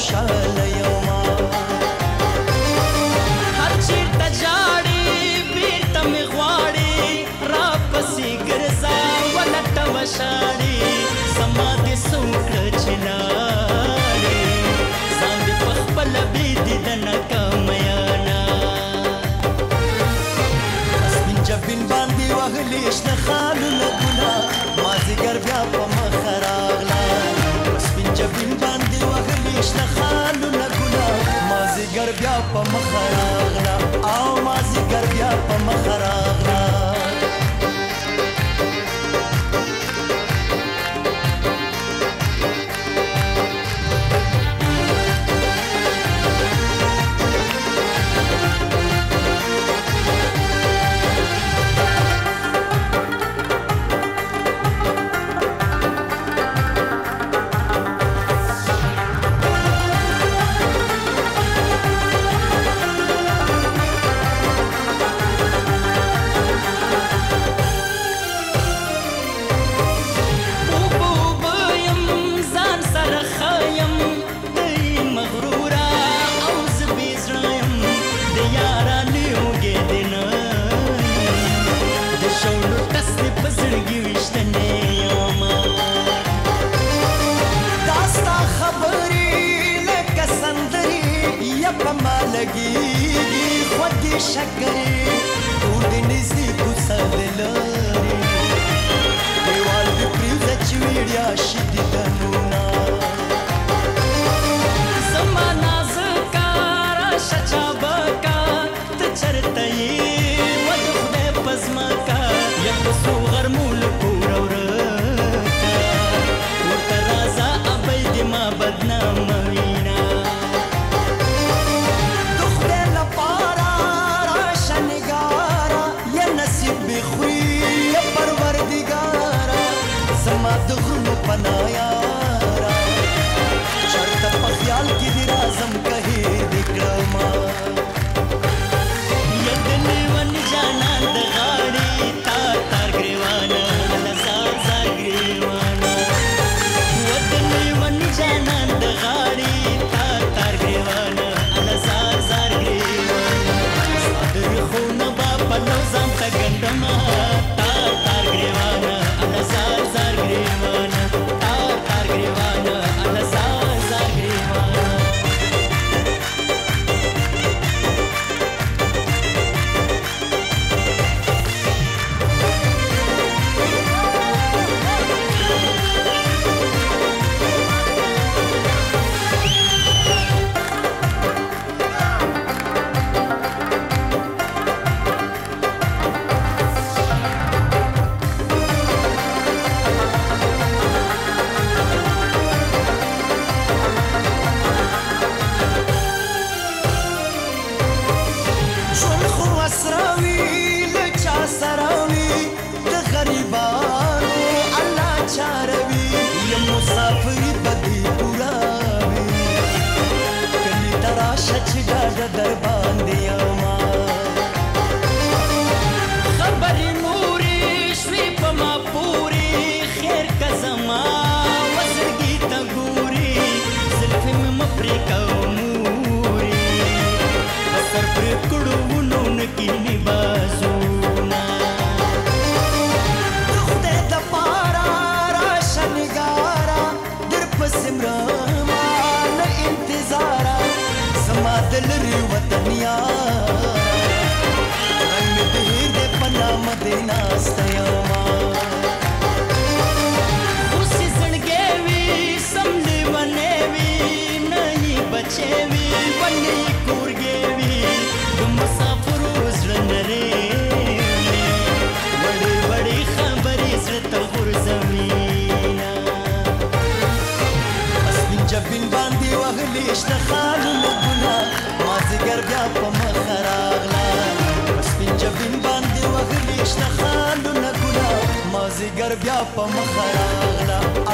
خوشاله یوما هر چیرته ژاړې بیرته مې غواړې راپسې ګرځه ولټوه شاړې زما دې څه وکړه چې لاړې ځان دې پخپله بېدېدنه که میانه سپین جبین باندې وهلې شنه خالونه ګله مازدیګر بیا په مخه راغله سپین جبین باندې وهلې شنه خالونه ګله مازدیګر بیا په مخه راغله او مازدیګر بیا په مخه راغله لګېږي خوږې شکرې ټول دې نږدې کوڅه د لارې دیوال دې پرېوځه چې ویړیا شي دیدنونه زما نازکه راشه چابکه ته چېرته یې و د خدای په ځمکه یا په څو غرمو له کوره ورکه ورته راځه ابۍ دې ما بدنامه وینه زما د غرونو پناه یاره چېرته په خیال کې دې راځم که هېر دې کړمه ید لیون جانان د غاړې تار تار ګریوانه له زار زار ګریوانه ود لیون جانان د غاړې تار تار ګریوانه له زار زار ګریوانه ستا د ریښونه به پلو ځان ته ګنډمه تار تار ګریوانه له زار زار ګریوانه تار تار ګریوانه له زار زار ګریوانه در باندې یوما خبرې مورې شوې په ما پورې خیر که زما وزړګي ته ګورې زلفې مې مه پرېږده مورې په سر پرې کړو ونو نه کینې بازونه د خدای دپاره راشه نګاره در پسې مرمه له انتظاره زما د لرې وطن یاره رنګ مې د هېر دی په نامه دې ناسته یمه اوسې زړګی وي سم لیونی وي نه یې بچی وي ولې یې کورګی وي د مسافرو زړه نری وي وړې وړې خبرې زړه ته غورځوینه سپین جبین باندې وهلې شنه خالونه ګله مازدیګر بیا په مخه راغله سپین جبین باندې وهلې شنه خالونه ګله مازدیګر بیا په مخه راغله